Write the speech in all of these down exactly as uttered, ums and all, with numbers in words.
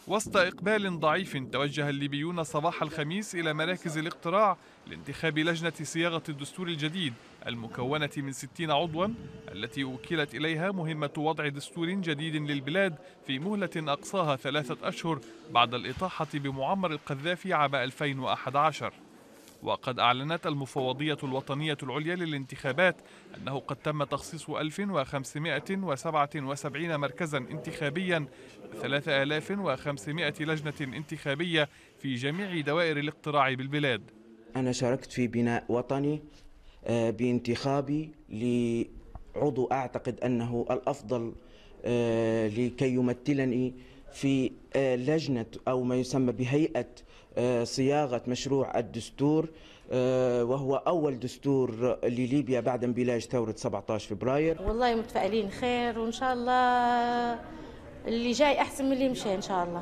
وسط إقبال ضعيف، توجه الليبيون صباح الخميس إلى مراكز الاقتراع لانتخاب لجنة صياغة الدستور الجديد المكونة من ستين عضوا، التي وكلت إليها مهمة وضع دستور جديد للبلاد في مهلة أقصاها ثلاثة أشهر بعد الإطاحة بمعمر القذافي عام ألفين وأحد عشر. وقد أعلنت المفوضية الوطنية العليا للانتخابات أنه قد تم تخصيص ألف وخمسمائة وسبعة وسبعين مركزا انتخابيا وثلاثة آلاف وخمسمائة لجنة انتخابية في جميع دوائر الاقتراع بالبلاد. أنا شاركت في بناء وطني بانتخابي لعضو أعتقد أنه الأفضل لكي يمثلني في لجنة أو ما يسمى بهيئة صياغة مشروع الدستور، وهو أول دستور لليبيا بعد انبلاج ثورة سبعة عشر فبراير. والله متفائلين خير، وإن شاء الله اللي جاي أحسن من اللي مشى إن شاء الله.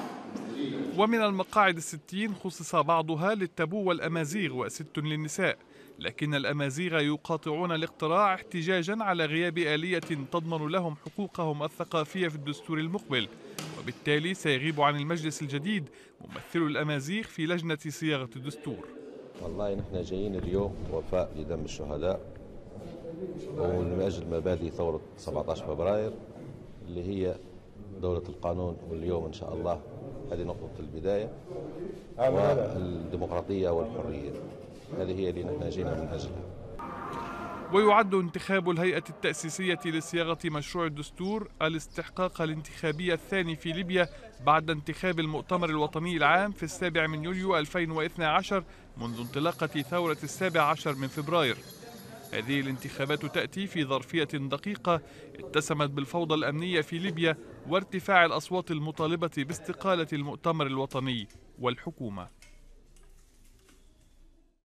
ومن المقاعد الستين خصص بعضها للتابو والأمازيغ وست للنساء، لكن الأمازيغ يقاطعون الاقتراع احتجاجا على غياب آلية تضمن لهم حقوقهم الثقافية في الدستور المقبل، وبالتالي سيغيب عن المجلس الجديد ممثل الأمازيغ في لجنة صياغة الدستور. والله نحن جايين اليوم وفاء لدم الشهداء ومن أجل مبادئ ثورة سبعة عشر فبراير اللي هي دولة القانون، واليوم إن شاء الله هذه نقطة البداية، والديمقراطية والحرية، هذه هي اللي نحن جينا من أجلها. ويعد انتخاب الهيئة التأسيسية لصياغة مشروع الدستور الاستحقاق الانتخابي الثاني في ليبيا بعد انتخاب المؤتمر الوطني العام في السابع من يوليو ألفين واثني عشر منذ انطلاقة ثورة السابع عشر من فبراير. هذه الانتخابات تأتي في ظرفية دقيقة اتسمت بالفوضى الأمنية في ليبيا وارتفاع الأصوات المطالبة باستقالة المؤتمر الوطني والحكومة.